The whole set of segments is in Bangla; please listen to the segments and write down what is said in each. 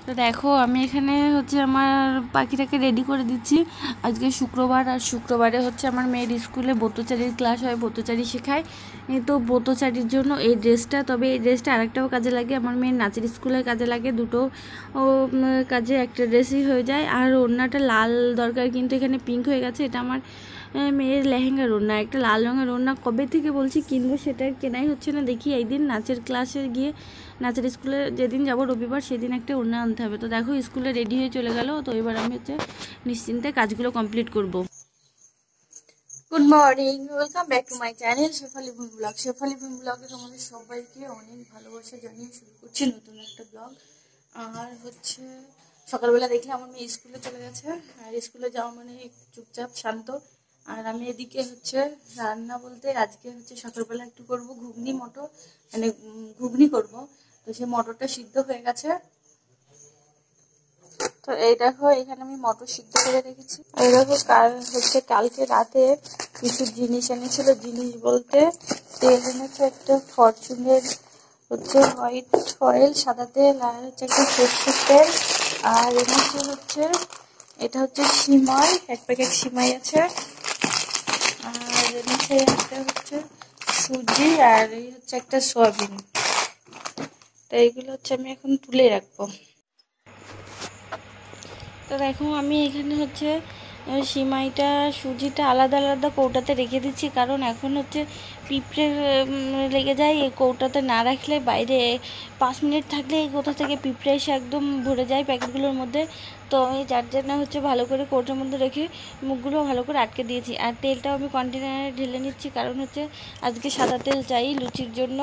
তো দেখো আমি এখানে হচ্ছে আমার পাখিটাকে রেডি করে দিচ্ছি। আজকে শুক্রবার, আর শুক্রবারে হচ্ছে আমার মেয়ের স্কুলে ব্রতচারীর ক্লাস হয়, ব্রতচারী শেখায়। তো ব্রতচারীর জন্য এই ড্রেসটা, তবে এই ড্রেসটা আরেকটাও কাজে লাগে, আমার মেয়ের নাচের স্কুলের কাজে লাগে। দুটো কাজে একটা ড্রেসই হয়ে যায়। আর ওড়নাটা লাল দরকার, কিন্তু এখানে পিঙ্ক হয়ে গেছে। এটা আমার মেয়ের লেহেঙ্গার ওড়না, একটা লাল রঙের ওড়না কবে থেকে বলছি কিনবো, সেটা কেনাই হচ্ছে না। দেখি এই দিন নাচের ক্লাসে গিয়ে, নাচের স্কুলে যেদিন যাব রবিবার, সেদিন একটা ওড়না আনতে হবে। তো দেখো স্কুলে রেডি হয়ে চলে গেল। তো এবার আমি হচ্ছে নিশ্চিন্তে কাজগুলো কমপ্লিট করব। Good morning, welcome back to my channel Shefali Bhuin blog. Shefali ভুঁই ব্লগে তোমাদের সবাইকে অনেক ভালোবাসা জানিয়ে শুরু করছি নতুন একটা ব্লগ। আর হচ্ছে সকালবেলা দেখলে আমার মেয়ে স্কুলে চলে গেছে, আর স্কুলে যাওয়া মানে চুপচাপ শান্ত। আর আমি এদিকে হচ্ছে রান্না বলতে আজকে হচ্ছে সকালবেলা একটু করব ঘুগনি মটর, মানে ঘুগনি করব। তো সে মটরটা সিদ্ধ হয়ে গেছে। তো এই দেখো এখানে আমি মটর সিদ্ধ করে রেখেছি। এই দেখো কালকে রাতে কিছু জিনিস এনেছিল, জিনিস বলতে তেল এনেছে একটা ফরচুনের হচ্ছে হোয়াইট অয়েল, সাদা তেল, আর হচ্ছে একটা সরষের তেল, আর এনেছে হচ্ছে এটা হচ্ছে সিমাই, এক প্যাকেট সিমাই আছে, আর এনেছে একটা হচ্ছে সুজি, আর এই হচ্ছে একটা সয়াবিন। তো এইগুলো হচ্ছে আমি এখন তুলে রাখবো। তো দেখো আমি এখানে হচ্ছে সিমাইটা, সুজিটা আলাদা আলাদা কৌটাতে রেখে দিচ্ছি, কারণ এখন হচ্ছে পিঁপড়ে লেগে যায়। এই কৌটাতে না রাখলে বাইরে 5 মিনিট থাকলে এই কৌটা থেকে পিঁপড়ে এসে একদম ভরে যায় প্যাকেটগুলোর মধ্যে। তো আমি যার জন্য হচ্ছে ভালো করে কৌটার মধ্যে রেখে মুখগুলো ভালো করে আটকে দিয়েছি। আর তেলটাও আমি কন্টেনারে ঢেলে নিচ্ছি, কারণ হচ্ছে আজকে সাদা তেল চাই লুচির জন্য।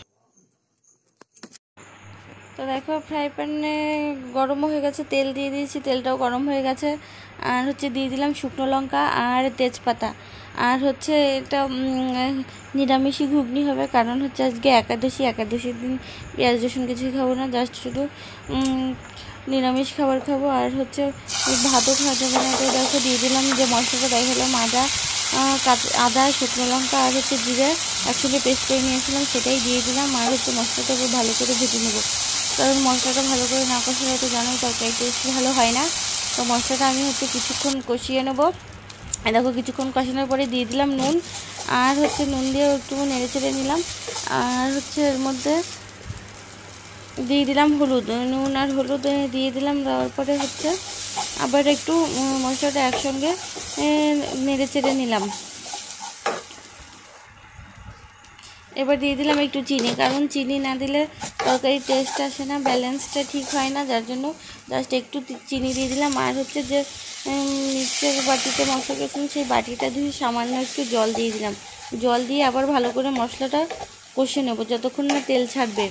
তো দেখো ফ্রাই প্যানে গরমও হয়ে গেছে, তেল দিয়ে দিয়েছি, তেলটাও গরম হয়ে গেছে। আর হচ্ছে দিয়ে দিলাম শুকনো লঙ্কা আর তেজপাতা। আর হচ্ছে এটা নিরামিষই ঘুগনি হবে, কারণ হচ্ছে আজকে একাদশীর দিন পেঁয়াজ রসুন কিছুই খাবো না, জাস্ট শুধু নিরামিষ খাবার খাবো। আর হচ্ছে ভাতও খাওয়া যাবে না। এটা দেখো দিয়ে দিলাম যে মশলাটা দেখালাম, আদা শুকনো লঙ্কা আর হচ্ছে জিরে একসঙ্গে পেস্ট করে নিয়েছিলাম, সেটাই দিয়ে দিলাম। আর হচ্ছে মশলাটা ভালো করে ভেজে নেবো, কারণ মশলাটা ভালো করে না কষালে তো জানোই তরকারি টেস্ট ভালো হয় না। তো মশলাটা আমি হচ্ছে কিছুক্ষণ কষিয়ে নেবো। দেখো কিছুক্ষণ কষানোর পরে দিয়ে দিলাম নুন, আর হচ্ছে নুন দিয়ে একটু নেড়ে চেড়ে নিলাম। আর হচ্ছে এর মধ্যে দিয়ে দিলাম হলুদ, নুন আর হলুদ দিয়ে দিলাম। দেওয়ার পরে হচ্ছে আবার একটু মশলাটা একসঙ্গে নেড়ে চেড়ে নিলাম। এবার দিয়ে দিলাম একটু চিনি, কারণ চিনি না দিলে তরকারির টেস্ট আসে না, ব্যালেন্সটা ঠিক হয় না, যার জন্য জাস্ট একটু চিনি দিয়ে দিলাম। আর হচ্ছে যে নিচের বাটিতে মশলা করেছিলাম, সেই বাটিটা দিয়ে সামান্য একটু জল দিয়ে দিলাম। জল দিয়ে আবার ভালো করে মশলাটা কষে নেবো যতক্ষণ না তেল ছাড়বে।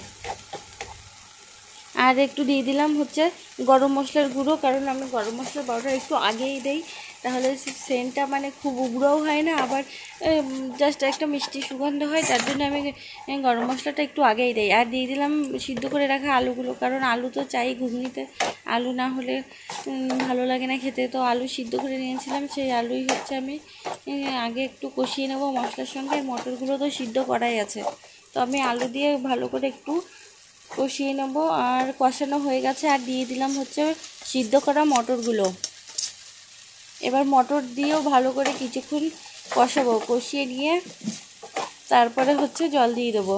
আর একটু দিয়ে দিলাম হচ্ছে গরম মশলার গুঁড়ো, কারণ আমি গরম মশলার পাউডার একটু আগেই দেই, তাহলে সেন্টটা মানে খুব উগ্রও হয় না, আবার জাস্ট একটা মিষ্টি সুগন্ধ হয়, তার জন্য আমি গরম মশলাটা একটু আগেই দেই। আর দিয়ে দিলাম সিদ্ধ করে রাখা আলুগুলো, কারণ আলু তো চাই ঘুগনিতে, আলু না হলে ভালো লাগে না খেতে। তো আলু সিদ্ধ করে নিয়েছিলাম, সেই আলুই হচ্ছে আমি আগে একটু কষিয়ে নেবো মশলার সঙ্গে। মটরগুলো তো সিদ্ধ করাই আছে, তো আমি আলু দিয়ে ভালো করে একটু কষিয়ে নেব। আর কষানো হয়ে গেছে, আর দিয়ে দিলাম হচ্ছে সিদ্ধ করা মটরগুলো। এবার মটর দিয়েও ভালো করে কিছুক্ষণ কষাবো, কষিয়ে নিয়ে তারপরে হচ্ছে জল দিয়ে দেবো।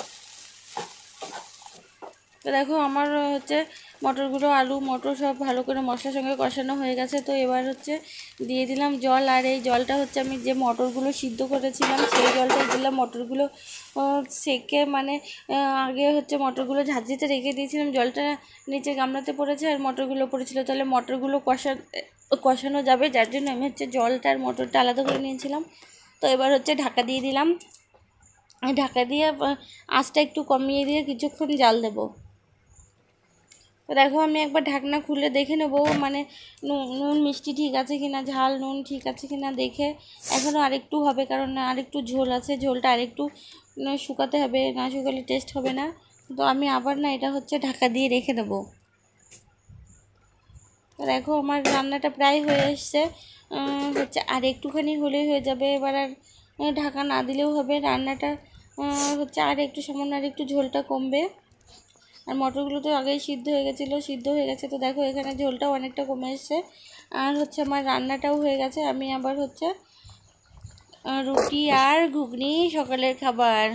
তো দেখো আমার হচ্ছে মটরগুলো, আলু মটর সব ভালো করে মশলার সঙ্গে কষানো হয়ে গেছে। তো এবার হচ্ছে দিয়ে দিলাম জল, আর এই জলটা হচ্ছে আমি যে মটরগুলো সিদ্ধ করেছিলাম সেই জলটা দিলাম। মটরগুলো সেকে মানে আগে হচ্ছে মটরগুলো ঝাঁঝরিতে রেখে দিয়েছিলাম, জলটা নিচে গামলাতে পড়েছে আর মটরগুলো পড়েছিল, তাহলে মটরগুলো কষানো যাবে, যার জন্য আমি হচ্ছে জলটা আর মটরটা আলাদা করে নিয়েছিলাম। তো এবার হচ্ছে ঢাকা দিয়ে দিলাম, ঢাকা দিয়ে আঁচটা একটু কমিয়ে দিয়ে কিছুক্ষণ জাল দেবো। তো দেখো আমি একবার ঢাকনা খুলে দেখে নেবো, মানে নুন মিষ্টি ঠিক আছে কিনা, ঝাল নুন ঠিক আছে কিনা দেখে। এখনও আরেকটু হবে, কারণ আরেকটু ঝোল আছে, ঝোলটা আরেকটু শুকাতে হবে, না শুকালে টেস্ট হবে না। তো আমি আবার এটা হচ্ছে ঢাকা দিয়ে রেখে দেবো। তো দেখো আমার রান্নাটা প্রায় হয়ে এসছে, হচ্ছে আর একটুখানি হলেই হয়ে যাবে। এবার আর ঢাকা না দিলেও হবে, রান্নাটা হচ্ছে আর একটু সামান্য আর একটু ঝোলটা কমবে। আর মটরগুলো তো আগেই সিদ্ধ হয়ে গেছিলো, সিদ্ধ হয়ে গেছে। তো দেখো এখানে ঝোলটাও অনেকটা কমে এসছে। আর হচ্ছে আমার রান্নাটাও হয়ে গেছে। আমি আবার হচ্ছে রুটি আর ঘুগনি সকালের খাবার।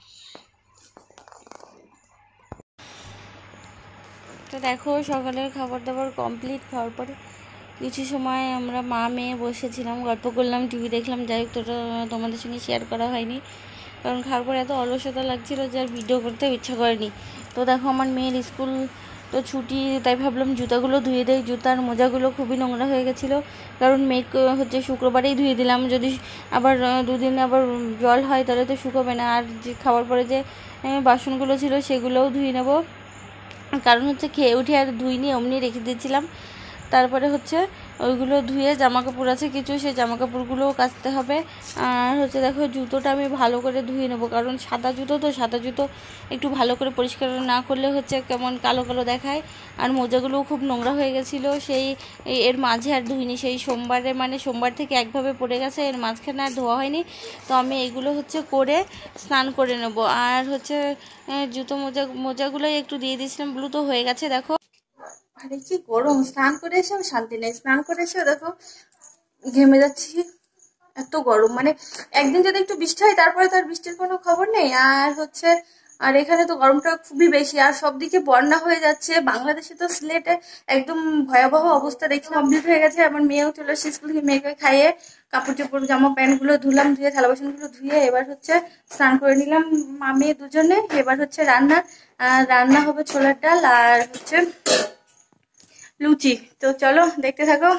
তো দেখো সকালের খাবার দাবার কমপ্লিট। খাওয়ার পরে কিছু সময় আমরা মা মেয়ে বসেছিলাম, গল্প করলাম, টিভি দেখলাম। যাই হোক, তোটা তোমাদের সঙ্গে শেয়ার করা হয়নি, কারণ খাওয়ার পরে এত অলসতা লাগছিলো যে আর ভিডিও করতে ইচ্ছা করেনি। তো দেখো আমার মেয়ের স্কুল তো ছুটি, তাই ভাবলাম জুতাগুলো ধুয়ে দেয়। জুতার মোজাগুলো খুবই নোংরা হয়ে গেছিলো, কারণ মেঘ হচ্ছে শুক্রবারেই ধুয়ে দিলাম। যদি আবার দুদিন আবার জল হয় তাহলে তো শুকোবে না। আর যে খাওয়ার পরে যে বাসনগুলো ছিল সেগুলোও ধুয়ে নেব, কারণ হচ্ছে খেয়ে উঠে আর ধুইনি, অমনি রেখে দিয়েছিলাম। তারপরে হচ্ছে ওইগুলো ধুয়ে জামা কাপড় আছে কিছু, সেই জামা কাপড়গুলোও কাচতে হবে। আর হচ্ছে দেখো জুতোটা আমি ভালো করে ধুয়ে নেবো, কারণ সাদা জুতো তো, সাদা জুতো একটু ভালো করে পরিষ্কার না করলে হচ্ছে কেমন কালো কালো দেখায়। আর মোজাগুলোও খুব নোংরা হয়ে গেছিলো, সেই এর মাঝে আর ধুইনি। সেই সোমবারে মানে সোমবার থেকে একভাবে পড়ে গেছে, এর মাঝখানে আর ধোয়া হয়নি। তো আমি এইগুলো হচ্ছে করে স্নান করে নেব। আর হচ্ছে জুতো মোজাগুলোই একটু দিয়ে দিয়েছিলাম, ব্লু তো হয়ে গেছে দেখো। আরে কি গরম, স্নান করে এসেও শান্তি নেই। স্নান করে এসেও দেখো ঘেমে যাচ্ছি, এত গরম। মানে একদিন যদি একটু বৃষ্টি হয়, তারপরে তো আর বৃষ্টির কোনো খবর নেই। আর হচ্ছে আর এখানে তো গরমটা খুবই বেশি, আর সব দিকে বন্যা হয়ে যাচ্ছে। বাংলাদেশে তো সিলেটে একদম ভয়াবহ অবস্থা দেখি কমপ্লিট হয়ে গেছে। আমার মেয়েও চলে এসেছে স্কুল থেকে, মেয়েকে খাইয়ে কাপড় চোপড় জামা প্যান্ট গুলো ধুলাম, ধুয়ে থালা বাসনগুলো ধুয়ে এবার হচ্ছে স্নান করে নিলাম মা মেয়ে দুজনে। এবার হচ্ছে রান্না, রান্না হবে ছোলার ডাল আর হচ্ছে লুচি। তো চলো দেখতে থাকো।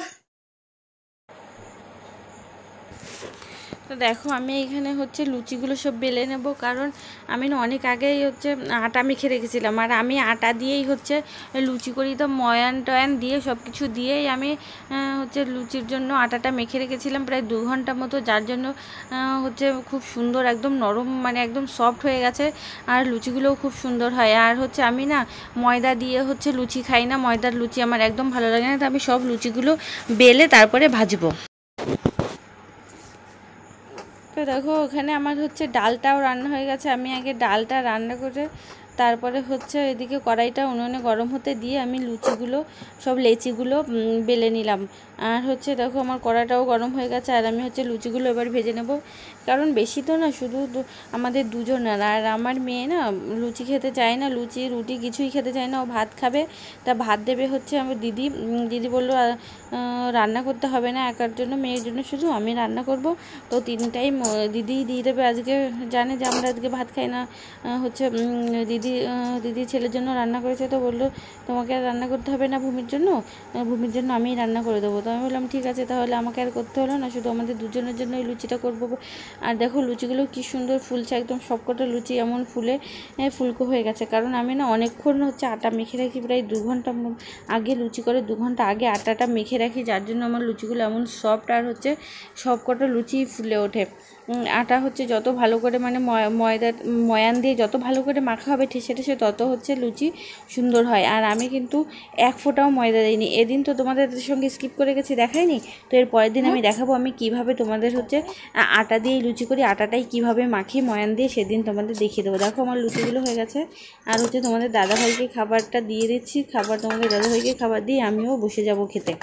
তো দেখো আমি এখানে হচ্ছে লুচিগুলো সব বেলে নেব, কারণ আমি না অনেক আগেই হচ্ছে আটা মেখে রেখেছিলাম। আর আমি আটা দিয়েই হচ্ছে লুচি করি, তো ময়ান টয়ান দিয়ে সব কিছু দিয়েই আমি হচ্ছে লুচির জন্য আটাটা মেখে রেখেছিলাম প্রায় 2 ঘন্টা মতো, যার জন্য হচ্ছে খুব সুন্দর একদম নরম, মানে একদম সফট হয়ে গেছে। আর লুচিগুলোও খুব সুন্দর হয়। আর হচ্ছে আমি না ময়দা দিয়ে হচ্ছে লুচি খাই না, ময়দার লুচি আমার একদম ভালো লাগে না। তো আমি সব লুচিগুলো বেলে তারপরে ভাজবো। তো দেখো ওখানে আমার হচ্ছে ডালটাও রান্না হয়ে গেছে। আমি আগে ডালটা রান্না করে তারপরে হচ্ছে এদিকে কড়াইটা উনুনে গরম হতে দিয়ে আমি লুচিগুলো সব লেচিগুলো বেলে নিলাম। আর হচ্ছে দেখো আমার কড়াইটাও গরম হয়ে গেছে। আর আমি হচ্ছে লুচিগুলো এবার ভেজে নেব, কারণ বেশি তো না, শুধু আমাদের দুজনের। আর আমার মেয়ে না লুচি খেতে চায় না, লুচি রুটি কিছুই খেতে চায় না, ও ভাত খাবে। তা ভাত দেবে হচ্ছে আমার দিদি বললো রান্না করতে হবে না একার জন্য, মেয়ের জন্য শুধু আমি রান্না করব। তো 3 টাইম দিদি দিয়ে দেবে। আজকে জানে যে আমরা আজকে ভাত খাই না, হচ্ছে দিদি ছেলের জন্য রান্না করেছে। তো বললো তোমাকে আর রান্না করতে হবে না ভূমির জন্য আমিই রান্না করে দেবো। তো আমি বললাম ঠিক আছে, তাহলে আমাকে আর করতে হলো না, শুধু আমাদের দুজনের জন্য এই লুচিটা করবো। আর দেখো লুচিগুলো কি সুন্দর ফুলছে, একদম সবকটা লুচি এমন ফুলকো হয়ে গেছে। কারণ আমি না অনেকক্ষণ হচ্ছে আটা মেখে রাখি, প্রায় 2 ঘন্টা আগে লুচি করে 2 ঘন্টা আগে আটাটা মেখে রাখি, যার জন্য আমার লুচিগুলো এমন সফট আর হচ্ছে সবকটা লুচি ফুলে ওঠে। আটা হচ্ছে যত ভালো করে মানে ময়ান দিয়ে যত ভালো করে মাখা হবে ঠেসে ঠেসে, তত হচ্ছে লুচি সুন্দর হয়। আর আমি কিন্তু 1 ফোঁটাও ময়দা দিইনি। এদিন তো তোমাদের সঙ্গে স্কিপ করে গেছি, দেখাইনি। তো এর পরের দিন আমি দেখাবো আমি কিভাবে তোমাদের হচ্ছে আটা দিয়ে লুচি করি, আটাটাই কিভাবে মাখি ময়ান দিয়ে, সেদিন তোমাদের দেখিয়ে দেবো। দেখো আমার লুচিগুলো হয়ে গেছে। আর হচ্ছে তোমাদের দাদাভাইকে খাবারটা দিয়ে দিচ্ছি, তোমাদের দাদাভাইকে খাবার দিয়ে আমিও বসে যাব খেতে।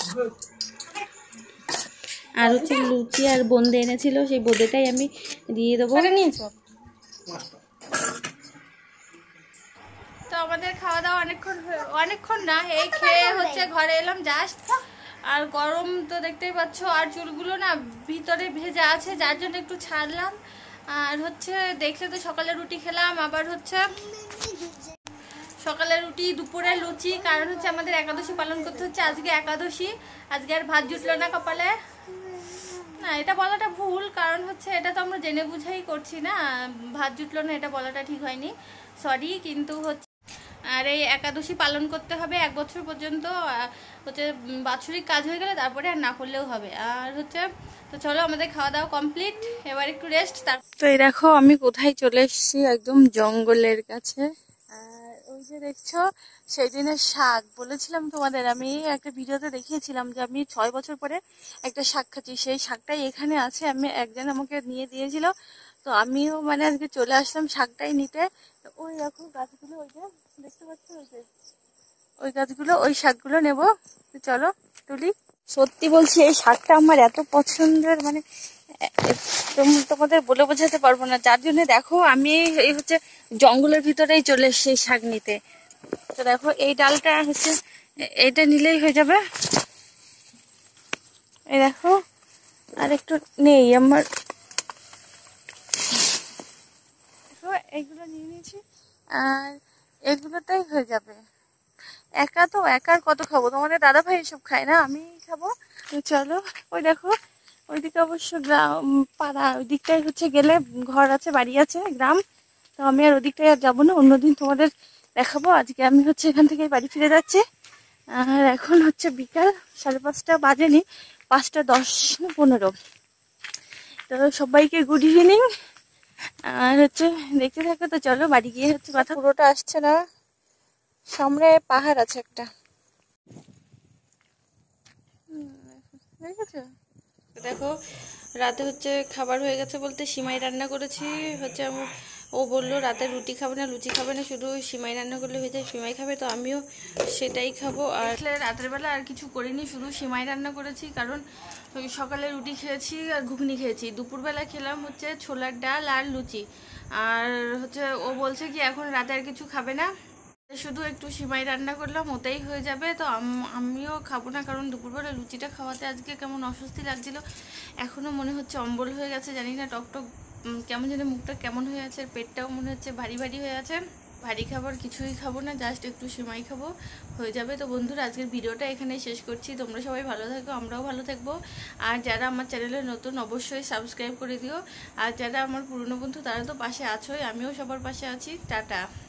আর হচ্ছে লুচি আর বোঁদে এনেছিল, সেই বোঁদেটাই আমি দিয়ে দেবো। তো আমাদের খাওয়া দাওয়া অনেকক্ষণ না, এই খেয়ে হচ্ছে ঘরে এলাম জাস্ট। আর গরম তো দেখতেই পাচ্ছ, আর চুলগুলো না ভিতরে ভেজা আছে, যার জন্য একটু ছাড়লাম। আর হচ্ছে দেখলে তো সকালে রুটি খেলাম, আবার হচ্ছে সকালে রুটি, দুপুরে লুচি, কারণ হচ্ছে আমাদের একাদশী পালন করতে হচ্ছে। আজকে একাদশী, আজকে আর ভাত জুটলো না কপালে। না এটা বলাটা ভুল, কারণ হচ্ছে এটা তো আমরা জেনে বুঝেই করছি না, ভাত জুটলো না এটা বলাটা ঠিক হয়নি, সরি। কিন্তু হচ্ছে আর এই একাদশী পালন করতে হবে 1 বছর পর্যন্ত, হচ্ছে বাৎসরিক কাজ হয়ে গেলে তারপরে আর না করলেও হবে। আর হচ্ছে তো চলো আমাদের খাওয়া দাওয়া কমপ্লিট, এবার একটু রেস্ট। তো এই দেখো আমি কোথায় চলে এসেছি, একদম জঙ্গলের কাছে। আর ওই যে দেখছো সেই দিনের শাক বলেছিলাম তোমাদের, আমি একটা ভিডিওতে দেখিয়েছিলাম যে আমি 6 বছর পরে একটা শাক খাচ্ছি, সেই শাকটাই এখানে আছে। আমি একজন আমাকে নিয়ে দিয়েছিল, তো তো আমিও মানে আজকে চলে আসলাম শাকটাই নিতে। তো ওই দেখো গাছগুলো, ওই যে দেখতে পাচ্ছ, ওই গাছগুলো, ওই শাকগুলো নেবো। তো চলো তুলি। সত্যি বলছি এই শাকটা আমার এত পছন্দের, মানে তোমাদের বলে বোঝাতে পারবো না। যার জন্য দেখো আমি এই হচ্ছে জঙ্গলের ভিতরেই চলে এসেছি শাক নিতে। তো দেখো এই ডালটা হচ্ছে, এইটা নিলেই হয়ে যাবে। এই দেখো আর একটু নেই আমার, এইগুলো নিয়ে নিয়েছি আর এগুলোতেই হয়ে যাবে। একার কত খাবো, তোমাদের দাদা ভাই এসব খায় না, আমি খাবো। তো চলো, ওই দেখো ওইদিকে অবশ্য গ্রাম পাড়া, ওই দিকটায় হচ্ছে গেলে ঘর আছে, বাড়ি আছে, গ্রাম। তো আমি আর ওদিকটায় আর যাবো না, অন্যদিন তোমাদের দেখাবো। আজকে আমি হচ্ছে এখান থেকে বাড়ি ফিরে যাচ্ছি। আর এখন হচ্ছে বিকাল 5:30 বাজেনি, 5:10 না 15। তো সবাইকে গুড ইভিনিং। আর হচ্ছে দেখতে থাকো। তো চলো বাড়ি গিয়ে হচ্ছে কথা, পুরোটা আসছে না, সামনে পাহাড় আছে একটা, দেখেছো? দেখো রাতে হচ্ছে খাবার হয়ে গেছে বলতে সিমাই রান্না করেছি। হচ্ছে ও বললো রাতে রুটি খাবে না, লুচি খাবে না, শুধু সিমাই রান্না করলে হয়ে যায়, সিমাই খাবে। তো আমিও সেটাই খাবো। আর রাতের বেলা আর কিছু করিনি, শুধু সিমাই রান্না করেছি, কারণ ওই সকালে রুটি খেয়েছি আর ঘুগনি খেয়েছি। দুপুরবেলা খেলাম হচ্ছে ছোলার ডাল আর লুচি। আর হচ্ছে ও বলছে কি এখন রাতে আর কিছু খাবে না, শুধু একটু সিমাই রান্না করলাম, ওতেই হয়ে যাবে। তো আমিও খাবো না, কারণ দুপুরবেলা লুচিটা খাওয়াতে আজকে কেমন অস্বস্তি লাগছিল। এখনও মনে হচ্ছে অম্বল হয়ে গেছে, জানি না, টকটক কেমন যেন মুখটা কেমন হয়ে আছে, পেটটাও মনে হচ্ছে ভারী ভারী হয়ে আছে। ভারী খাবার কিছুই খাবো না, জাস্ট একটু সিমাই খাবো, হয়ে যাবে। তো বন্ধুরা আজকের ভিডিওটা এখানেই শেষ করছি। তোমরা সবাই ভালো থাকো, আমরাও ভালো থাকবো। আর যারা আমার চ্যানেলে নতুন অবশ্যই সাবস্ক্রাইব করে দিও। আর যারা আমার পুরনো বন্ধু তারা তো পাশে আছোই, আমিও সবার পাশে আছি। টাটা।